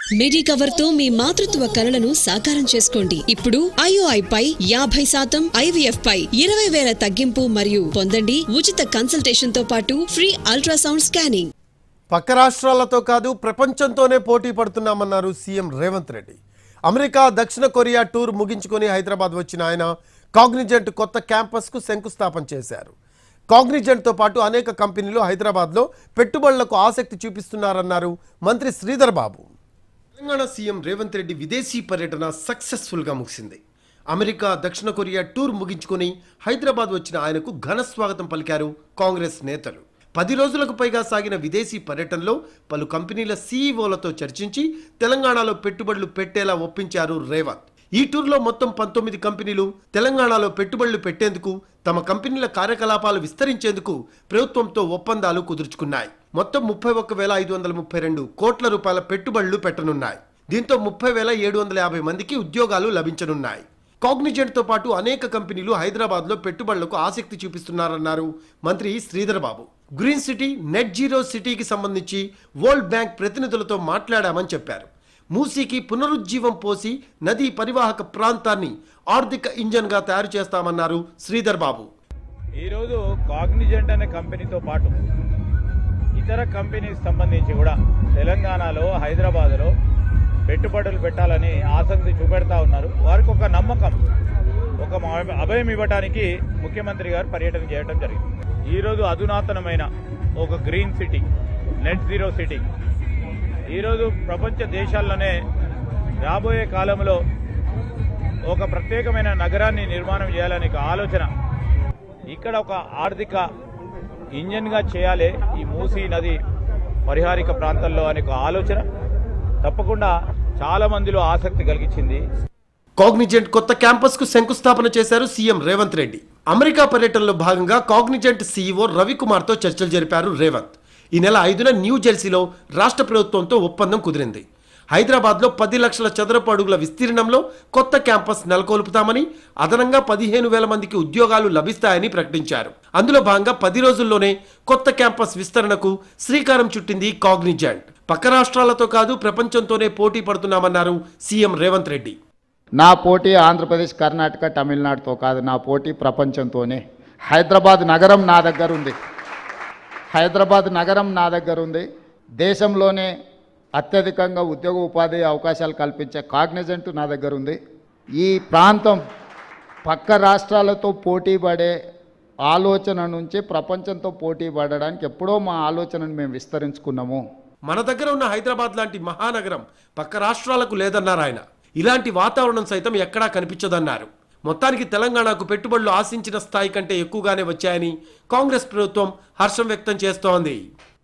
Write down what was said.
Medicover తో మీ మాతృత్వ కలలను సాకారం చేసుకోండి. ఇప్పుడు IOI పై 50%, IVF పై 20,000 తగ్గింపు మరియు పొందండి ఉచిత కన్సల్టేషన్ తో పాటు ఫ్రీ అల్ట్రాసౌండ్ స్కానింగ్. పక్క రాష్ట్రాలతో కాదు ప్రపంచంతోనే పోటీ పడుతున్నామన్నారు సీఎం రేవంత్ రెడ్డి. అమెరికా, దక్షిణ కొరియా టూర్ ముగించుకొని హైదరాబాద్ వచ్చిన ఆయన కాగ్నిజెంట్ కొత్త క్యాంపస్కు శంకుస్థాపన చేశారు. కాగ్నిజెంట్తో పాటు అనేక కంపెనీలు హైదరాబాద్లో పెట్టుబడులకు ఆసక్తి చూపిస్తున్నారన్నారు మంత్రి శ్రీధర్ బాబు. తెలంగాణ సీఎం రేవంత్ రెడ్డి విదేశీ పర్యటన సక్సెస్ఫుల్గా ముగిసింది. అమెరికా, దక్షిణ కొరియా టూర్ ముగించుకొని హైదరాబాద్ వచ్చిన ఆయనకు ఘన స్వాగతం పలికారు కాంగ్రెస్ నేతలు. 10 రోజులకు పైగా సాగిన విదేశీ పర్యటనలో పలు కంపెనీల సీఈఓలతో చర్చించి తెలంగాణలో పెట్టుబడులు పెట్టేలా ఒప్పించారు రేవంత్. ఈ టూర్లో మొత్తం 19 కంపెనీలు తెలంగాణలో పెట్టుబడులు పెట్టేందుకు, తమ కంపెనీల కార్యకలాపాలు విస్తరించేందుకు ప్రభుత్వంతో ఒప్పందాలు కుదుర్చుకున్నాయి. మొత్తం 31,532 కోట్ల రూపాయల పెట్టుబడులు పెట్టనున్నాయి. దీంతో 30,750 మందికి ఉద్యోగాలు లభించనున్నాయి. కాగ్నిజెంట్తో పాటు అనేక కంపెనీలు హైదరాబాద్లో పెట్టుబడులకు ఆసక్తి చూపిస్తున్నారన్నారు మంత్రి Sridhar Babu. Green city, net zero సిటీకి సంబంధించి వరల్డ్ బ్యాంక్ ప్రతినిధులతో మాట్లాడామని చెప్పారు. మూసీకి పునరుజ్జీవం పోసి నదీ పరివాహక ప్రాంతాన్ని ఆర్థిక ఇంజన్గా తయారు చేస్తామన్నారు శ్రీధర్ బాబు. ఈరోజు కాగ్నిజెంట్ అనే కంపెనీతో పాటు ఇతర కంపెనీకి సంబంధించి కూడా తెలంగాణలో, హైదరాబాద్లో పెట్టుబడులు పెట్టాలని ఆసక్తి చూపెడతా ఉన్నారు. వారికి ఒక నమ్మకం, ఒక అభయం ఇవ్వడానికి ముఖ్యమంత్రి గారు పర్యటన చేయడం జరిగింది. ఈరోజు అధునాతనమైన ఒక green city, net zero city ఈరోజు ప్రపంచ దేశాల్లోనే రాబోయే కాలంలో ఒక ప్రత్యేకమైన నగరాన్ని నిర్మాణం చేయాలనే ఆలోచన, ఇక్కడ ఒక ఆర్థిక ఇంజన్గా చేయాలి ఈ మూసీ నది పరిహారిక ప్రాంతాల్లో అనే ఆలోచన తప్పకుండా చాలా మందిలో ఆసక్తి కలిగించింది. కాగ్నిజెంట్ కొత్త క్యాంపస్కు శంకుస్థాపన చేశారు సీఎం రేవంత్ రెడ్డి. అమెరికా పర్యటనలో భాగంగా కాగ్నిజెంట్ సీఈఓ రవికుమార్తో చర్చలు జరిపారు రేవంత్. ఈ నెల 5న న్యూజెర్సీలో రాష్ట్ర ప్రభుత్వంతో ఒప్పందం కుదిరింది. హైదరాబాద్లో 10 లక్షల చదరపు అడుగుల విస్తీర్ణంలో కొత్త క్యాంపస్ నెలకొల్పుతామని, అదనంగా 15,000 మందికి ఉద్యోగాలు లభిస్తాయని ప్రకటించారు. అందులో భాగంగా 10 రోజుల్లోనే కొత్త క్యాంపస్ విస్తరణకు శ్రీకారం చుట్టింది కాగ్నిజెంట్. పక్క రాష్ట్రాలతో కాదు ప్రపంచంతోనే పోటీ పడుతున్నామన్నారు సీఎం రేవంత్ రెడ్డి. నా పోటీ ఆంధ్రప్రదేశ్, కర్ణాటక, తమిళనాడుతో కాదు, నా పోటీ ప్రపంచంతోనే. హైదరాబాద్ నగరం నా దగ్గర ఉంది. హైదరాబాద్ నగరం నా దగ్గర ఉంది. దేశంలోనే అత్యధికంగా ఉద్యోగ ఉపాధి అవకాశాలు కల్పించే కాగ్నిజెంట్ నా దగ్గర ఉంది. ఈ ప్రాంతం పక్క రాష్ట్రాలతో పోటీ పడే ఆలోచన నుంచి ప్రపంచంతో పోటీ పడడానికి ఎప్పుడో మా ఆలోచనను మేము విస్తరించుకున్నాము. మన దగ్గర ఉన్న హైదరాబాద్ లాంటి మహానగరం పక్క రాష్ట్రాలకు లేదన్నారు ఆయన. ఇలాంటి వాతావరణం సైతం ఎక్కడా కనిపించదన్నారు. మొత్తానికి తెలంగాణకు పెట్టుబడులు ఆశించిన స్థాయి కంటే ఎక్కువగానే వచ్చాయని కాంగ్రెస్ ప్రభుత్వం హర్షం వ్యక్తం చేస్తోంది.